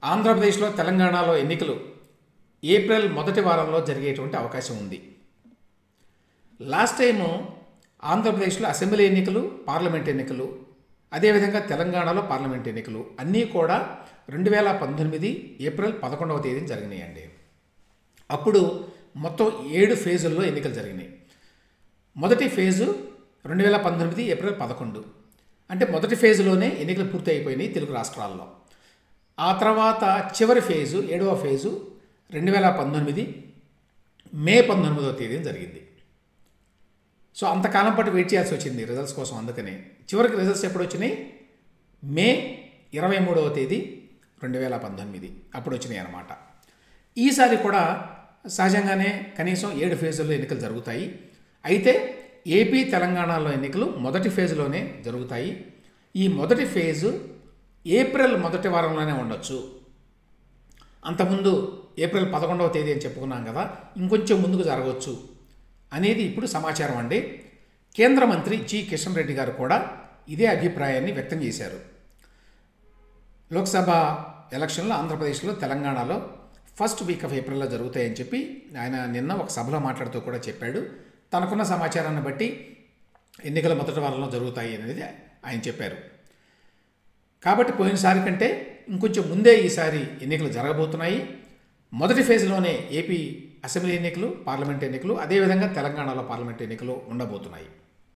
ఆంధ్రప్రదేశ్లో తెలంగాణలో ఎన్నికలు ఏప్రిల్ మొదటి వారంలో జరిగేటువంటి అవకాశం ఉంది. లాస్ట్ టైము ఆంధ్రప్రదేశ్లో అసెంబ్లీ ఎన్నికలు, పార్లమెంట్ ఎన్నికలు, అదేవిధంగా తెలంగాణలో పార్లమెంట్ ఎన్నికలు అన్నీ కూడా 2019 ఏప్రిల్ 11వ తేదీన జరిగినాయండి. అప్పుడు మొత్తం 7 ఫేజుల్లో ఎన్నికలు జరిగినాయి. మొదటి ఫేజు 2019 ఏప్రిల్ 11. అంటే మొదటి ఫేజులోనే ఎన్నికలు పూర్తి అయిపోయినాయి తెలుగు రాష్ట్రాల్లో. ఆ తర్వాత చివరి ఫేజు 7వ ఫేజు 2019 మే 19వ తేదీన జరిగింది. సో అంతకాలం పాటు వెయిట్ చేయాల్సి వచ్చింది రిజల్ట్స్ కోసం. అందుకని చివరికి రిజల్ట్స్ ఎప్పుడు వచ్చినాయి? మే 23వ తేదీ 2019 అప్పుడు వచ్చినాయి అన్నమాట. ఈసారి కూడా సహజంగానే కనీసం 7 ఫేజుల్లో ఎన్నికలు జరుగుతాయి. అయితే ఏపీ తెలంగాణలో ఎన్నికలు మొదటి ఫేజులోనే జరుగుతాయి. ఈ మొదటి ఫేజు ఏప్రిల్ మొదటి వారంలోనే ఉండొచ్చు. అంతకుముందు ఏప్రిల్ 11వ తేదీ అని చెప్పుకున్నాం కదా, ఇంకొంచెం ముందుకు జరగవచ్చు అనేది ఇప్పుడు సమాచారం అండి. కేంద్ర మంత్రి జి కిషన్ రెడ్డి గారు కూడా ఇదే అభిప్రాయాన్ని వ్యక్తం చేశారు. లోక్సభ ఎలక్షన్లు ఆంధ్రప్రదేశ్లో, తెలంగాణలో ఫస్ట్ వీక్ ఆఫ్ ఏప్రిల్లో జరుగుతాయని చెప్పి ఆయన నిన్న ఒక సభలో మాట్లాడుతూ కూడా చెప్పాడు. తనకున్న సమాచారాన్ని బట్టి ఎన్నికల మొదటి వారంలో జరుగుతాయి అనేది ఆయన చెప్పారు. కాబట్టి పోయినసారి కంటే ఇంకొంచెం ముందే ఈసారి ఎన్నికలు జరగబోతున్నాయి. మొదటి ఫేజ్లోనే ఏపీ అసెంబ్లీ ఎన్నికలు, పార్లమెంట్ ఎన్నికలు, అదేవిధంగా తెలంగాణలో పార్లమెంట్ ఎన్నికలు ఉండబోతున్నాయి.